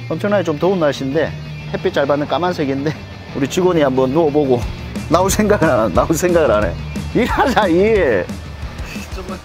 엄청나게 좀 더운 날씨인데 햇빛 잘 받는 까만색인데 우리 직원이 한번 누워보고 나올 생각을 안 하네. 나올 생각을 안 해. 일하자 일. 좀만.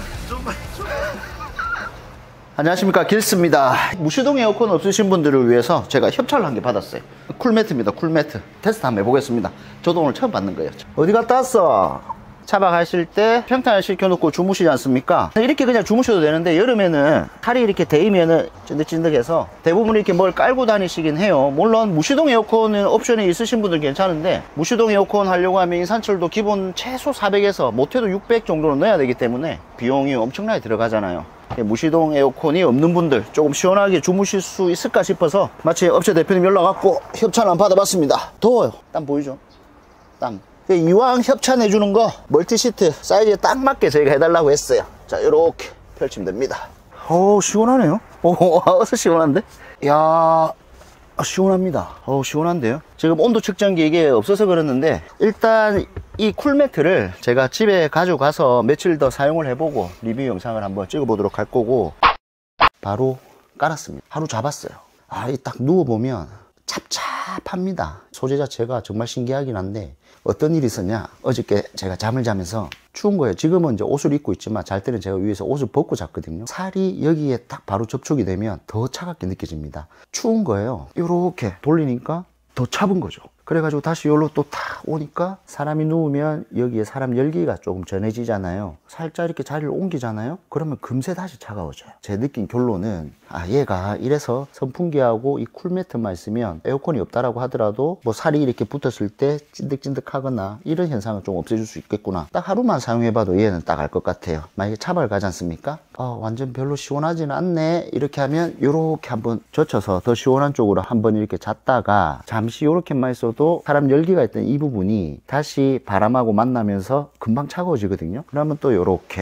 안녕하십니까, 길스입니다. 무시동 에어컨 없으신 분들을 위해서 제가 협찬을 한 개 받았어요. 쿨매트입니다. 쿨매트 테스트 한번 해보겠습니다. 저도 오늘 처음 받는 거예요. 어디 갔다 왔어? 차박하실 때 평탄을 시켜놓고 주무시지 않습니까? 이렇게 그냥 주무셔도 되는데 여름에는 살이 이렇게 데이면은 찐득찐득해서 대부분 이렇게 뭘 깔고 다니시긴 해요. 물론 무시동 에어컨은 옵션이 있으신 분들 괜찮은데 무시동 에어컨 하려고 하면 인산철도 기본 최소 400에서 못해도 600 정도는 넣어야 되기 때문에 비용이 엄청나게 들어가잖아요. 무시동 에어컨이 없는 분들 조금 시원하게 주무실 수 있을까 싶어서 마치 업체 대표님 연락 왔고 협찬 한번 받아봤습니다. 더워요. 땀 보이죠? 땀. 이왕 협찬해 주는 거 멀티시트 사이즈에 딱 맞게 저희가 해달라고 했어요. 자, 이렇게 펼치면 됩니다. 오, 시원하네요. 오, 어서 시원한데? 이야, 시원합니다. 시원한데요? 지금 온도 측정기 이게 없어서 그랬는데 일단 이 쿨매트를 제가 집에 가져가서 며칠 더 사용을 해보고 리뷰 영상을 한번 찍어보도록 할 거고 바로 깔았습니다. 하루 잡았어요. 이 딱 누워보면 찹찹합니다. 소재 자체가 정말 신기하긴 한데 어떤 일이 있었냐, 어저께 제가 잠을 자면서 추운 거예요. 지금은 이제 옷을 입고 있지만 잘 때는 제가 위에서 옷을 벗고 잤거든요. 살이 여기에 딱 바로 접촉이 되면 더 차갑게 느껴집니다. 추운 거예요. 이렇게 돌리니까 더 차분 거죠. 그래가지고 다시 여기로 또 탁 오니까 사람이 누우면 여기에 사람 열기가 조금 전해지잖아요. 살짝 이렇게 자리를 옮기잖아요. 그러면 금세 다시 차가워져요. 제 느낀 결론은 얘가 이래서 선풍기하고 이 쿨매트만 있으면 에어컨이 없다라고 하더라도 뭐 살이 이렇게 붙었을 때 찐득찐득하거나 이런 현상을 좀 없애줄 수 있겠구나. 딱 하루만 사용해봐도 얘는 딱 알 것 같아요. 만약에 차박을 가지 않습니까? 완전 별로 시원하지는 않네 이렇게 하면 이렇게 한번 젖혀서 더 시원한 쪽으로 한번 이렇게 잤다가 잠시 이렇게만 있어도 사람 열기가 있던 이 부분이 다시 바람하고 만나면서 금방 차가워지거든요. 그러면 또 요렇게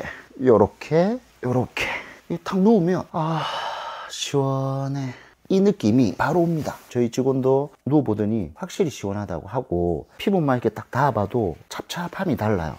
탁 누우면 시원해. 이 느낌이 바로 옵니다. 저희 직원도 누워보더니 확실히 시원하다고 하고 피부만 이렇게 딱 닿아봐도 찹찹함이 달라요.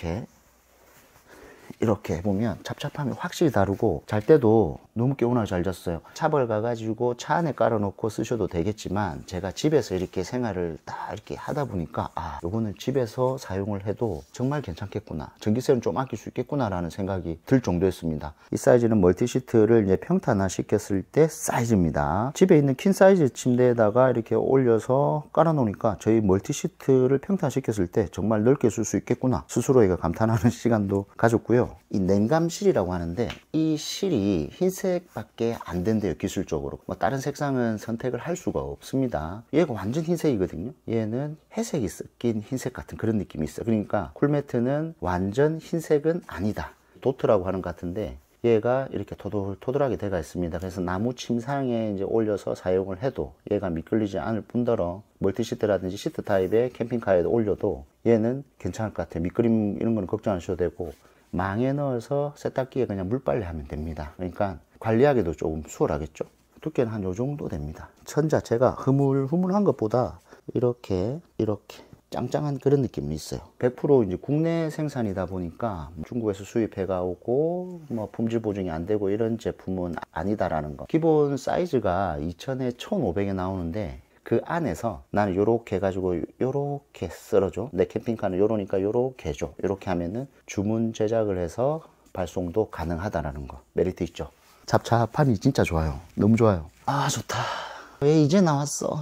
이렇게 보면 찹찹함이 확실히 다르고 잘 때도 너무 개운하게 잘 잤어요. 차박을 가가지고 차 안에 깔아놓고 쓰셔도 되겠지만 제가 집에서 이렇게 생활을 다 이렇게 하다 보니까 요거는 집에서 사용을 해도 정말 괜찮겠구나, 전기세는 좀 아낄 수 있겠구나 라는 생각이 들 정도였습니다. 이 사이즈는 멀티시트를 이제 평탄화 시켰을 때 사이즈입니다. 집에 있는 퀸 사이즈 침대에다가 이렇게 올려서 깔아 놓으니까 저희 멀티시트를 평탄화 시켰을 때 정말 넓게 쓸 수 있겠구나 스스로에게 감탄하는 시간도 가졌고요. 이 냉감실이라고 하는데 이 실이 흰색밖에 안 된대요. 기술적으로 뭐 다른 색상은 선택을 할 수가 없습니다. 얘가 완전 흰색이거든요. 얘는 회색이 섞인 흰색 같은 그런 느낌이 있어요. 그러니까 쿨매트는 완전 흰색은 아니다. 도트라고 하는 것 같은데 얘가 이렇게 토돌토돌하게 되어 있습니다. 그래서 나무 침상에 이제 올려서 사용을 해도 얘가 미끌리지 않을 뿐더러 멀티시트라든지 시트 타입의 캠핑카에도 올려도 얘는 괜찮을 것 같아요. 미끄림 이런 거는 걱정 안 하셔도 되고 망에 넣어서 세탁기에 그냥 물빨래 하면 됩니다. 그러니까 관리하기도 조금 수월하겠죠. 두께는 한 요 정도 됩니다. 천 자체가 흐물흐물한 것보다 이렇게 짱짱한 그런 느낌이 있어요. 100% 이제 국내 생산이다 보니까 중국에서 수입해가 오고 뭐 품질 보증이 안 되고 이런 제품은 아니다라는 거. 기본 사이즈가 2000에 1500에 나오는데 그 안에서 나는 요렇게 해가지고 요렇게 썰어줘. 내 캠핑카는 요러니까 요렇게 해줘. 요렇게 하면은 주문 제작을 해서 발송도 가능하다라는 거. 메리트 있죠. 잡잡함이 진짜 좋아요. 너무 좋아요. 좋다. 왜 이제 나왔어?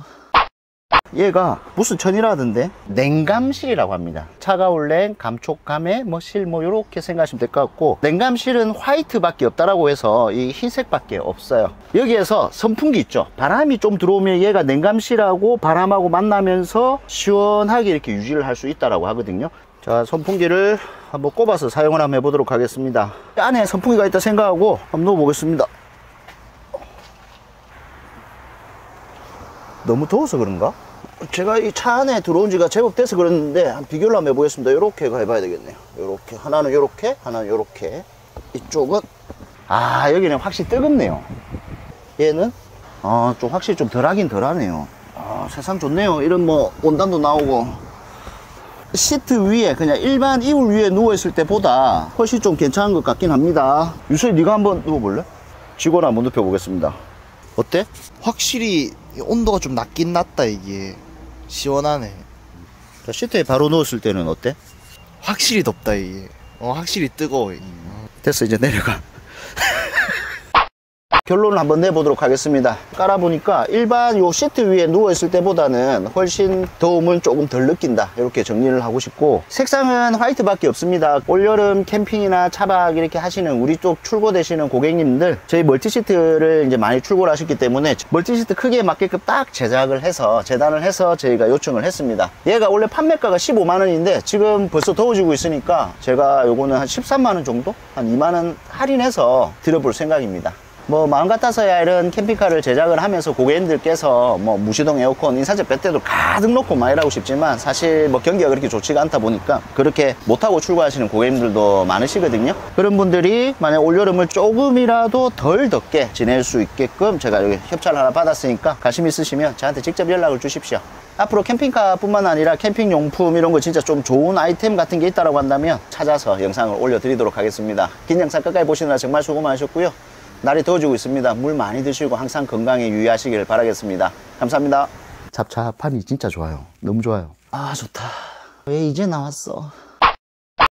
얘가 무슨 천이라던데 냉감실이라고 합니다. 차가울 냉, 감촉감에 실 요렇게 생각하시면 될 것 같고, 냉감실은 화이트밖에 없다라고 해서 이 흰색밖에 없어요. 여기에서 선풍기 있죠. 바람이 좀 들어오면 얘가 냉감실하고 바람하고 만나면서 시원하게 이렇게 유지를 할 수 있다라고 하거든요. 자, 선풍기를 한번 꼽아서 사용을 한번 해보도록 하겠습니다. 안에 선풍기가 있다 생각하고 한번 넣어보겠습니다. 너무 더워서 그런가? 제가 이 차 안에 들어온 지가 제법 돼서 그랬는데 한 비교를 한번 해보겠습니다. 요렇게 해봐야 되겠네요. 요렇게 하나는 요렇게, 하나는 요렇게. 이쪽은 여기는 확실히 뜨겁네요. 얘는 좀 확실히 좀 덜하긴 덜하네요. 세상 좋네요. 이런 뭐 온단도 나오고. 시트 위에 그냥 일반 이불 위에 누워있을 때보다 훨씬 좀 괜찮은 것 같긴 합니다. 유수이 네가 한번 누워볼래? 직원 한번 눕혀보겠습니다. 어때? 확실히 온도가 좀 낮긴 낮다. 이게 시원하네. 자, 시트에 바로 누웠을 때는 어때? 확실히 덥다. 이게 확실히 뜨거워. 이게. 됐어, 이제 내려가. 결론을 한번 내보도록 하겠습니다. 깔아보니까 일반 요 시트 위에 누워있을 때보다는 훨씬 더움을 조금 덜 느낀다, 이렇게 정리를 하고 싶고, 색상은 화이트밖에 없습니다. 올여름 캠핑이나 차박 이렇게 하시는 우리 쪽 출고되시는 고객님들, 저희 멀티시트를 이제 많이 출고를 하셨기 때문에 멀티시트 크기에 맞게끔 딱 제작을 해서 재단을 해서 저희가 요청을 했습니다. 얘가 원래 판매가가 15만원인데 지금 벌써 더워지고 있으니까 제가 요거는 한 13만원 정도? 한 2만원 할인해서 드려볼 생각입니다. 뭐 마음 같아서야 이런 캠핑카를 제작을 하면서 고객님들께서 뭐 무시동 에어컨, 인산재 배터리도 가득 넣고 막 이러고 싶지만, 사실 뭐 경기가 그렇게 좋지가 않다 보니까 그렇게 못하고 출고하시는 고객님들도 많으시거든요. 그런 분들이 만약 올여름을 조금이라도 덜 덥게 지낼 수 있게끔 제가 여기 협찬을 하나 받았으니까 관심 있으시면 저한테 직접 연락을 주십시오. 앞으로 캠핑카 뿐만 아니라 캠핑용품 이런 거 진짜 좀 좋은 아이템 같은 게 있다고 한다면 찾아서 영상을 올려드리도록 하겠습니다. 긴 영상 끝까지 보시느라 정말 수고 많으셨고요. 날이 더워지고 있습니다. 물 많이 드시고 항상 건강에 유의하시길 바라겠습니다. 감사합니다. 잡차판이 진짜 좋아요. 너무 좋아요. 아, 좋다. 왜 이제 나왔어?